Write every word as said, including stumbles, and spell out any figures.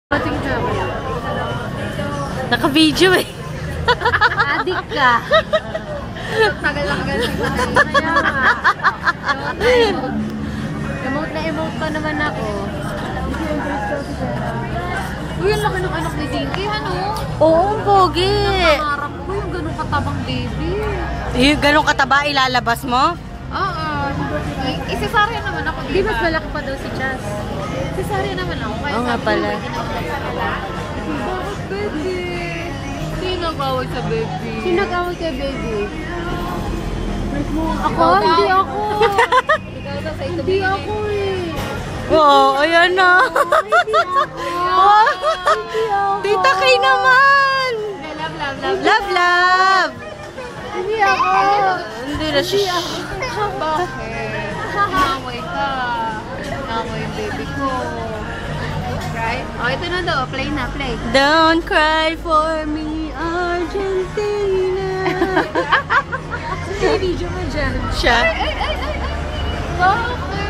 Tingin ka ba? Naka-video eh. Adik ka. Tagal lang galing na kaya nga. Emote na emote pa naman ako. Uy, ang laki ng anak ni Dinky, ano? Oo, ang pogi. Nangarap ko yung ganun katabang baby. Yung ganun kataba, ilalabas mo? Oo. Isasarya naman ako. Di mas malaki pa daw si Chas. Isasarya naman ako. Kaya Oo nga pala. Bakit baby? Sino nag-away sa baby? Sino nag-away kay baby? Ako? Hindi ako. Hindi ako eh. Oo, ayan na. Hindi ako. Hindi ako. Tita Kay naman. Love, love, love. Love, love. Hindi ako. Hindi na siya. Bakit? Naway ka. Naway yung baby ko. Right? Oh, ito na daw. Play na, play. Don't cry for me, Argentina. May video mo dyan. Siya. Ay, ay, ay, ay. Bakit?